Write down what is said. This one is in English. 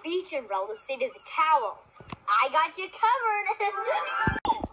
beach umbrella say to the towel, I got you covered.